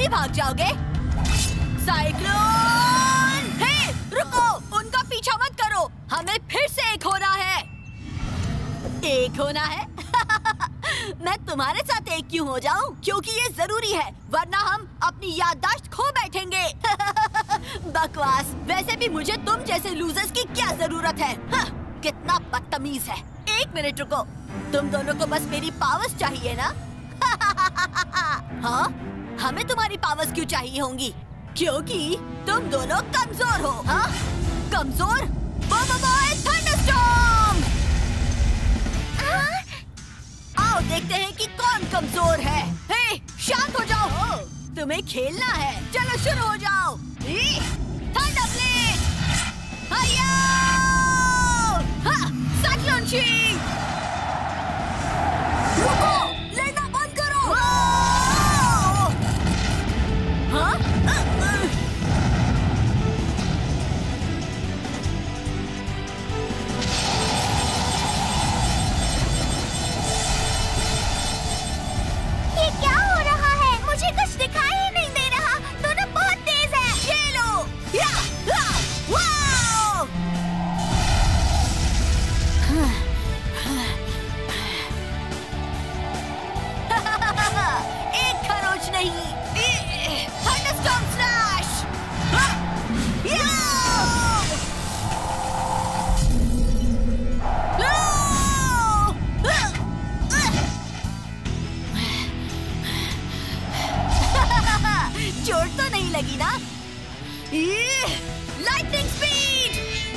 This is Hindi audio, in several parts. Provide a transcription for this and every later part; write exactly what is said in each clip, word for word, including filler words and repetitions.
ही भाग जाओगे? साइक्लोन! हे, रुको! उनका पीछा मत करो। हमें फिर से एक होना है। एक होना है? मैं तुम्हारे साथ एक क्यों हो जाऊं? क्योंकि ये जरूरी है, वरना हम अपनी याददाश्त खो बैठेंगे। बकवास। वैसे भी मुझे तुम जैसे लूजर्स की क्या जरूरत है? हाँ, कितना बदतमीज है। एक मिनट रुको। तुम दोनों को बस मेरी पावर्स चाहिए ना? हाँ? हमें तुम्हारी पावर्स क्यों चाहिए होंगी? क्योंकि तुम दोनों कमजोर हो। हाँ? कमजोर? थंडरस्टॉर्म! आओ देखते हैं कि कौन कमजोर है। हे, शांत हो जाओ। तुम्हें खेलना है। चलो शुरू हो जाओ। Thunder blade! हाया! हाँ, साइक्लोन शिंग! रुको! लेना बंद करो! हाँ? ये क्या हो रहा है? मुझे कुछ दिखाई ही नहीं दे रहा। दोनों बहुत तेज हैं। ये लो! या! या! वाओ! एक खरोच नहीं। Thunderstorm slash! या! चोट तो नहीं लगी ना? Lightning speed!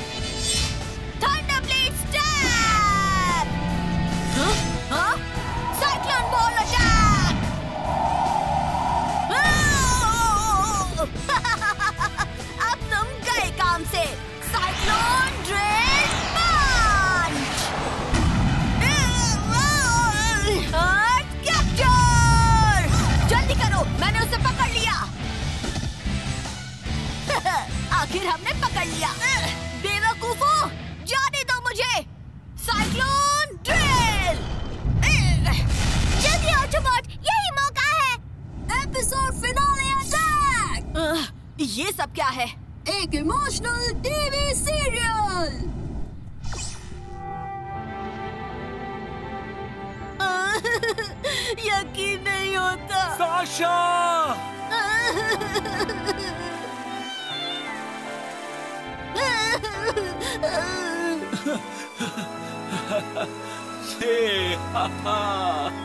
Thunder blade stab! हाँ? हाँ? Cyclone ball attack! अब तुम गए काम से। Cyclone drill punch! Earth capture! जल्दी करो, मैंने उसे पकड़ लिया। आखिर हमने पकड़ लिया। बेवकूफों, जाने दो मुझे। Cyclone drill! जल्दी ऑटोबॉट, यही मौका है। Episode finale attack! ये सब क्या है? एक इमोशनल टीवी सीरियल। यकीन नहीं होता। साशा! हे, हा, हा।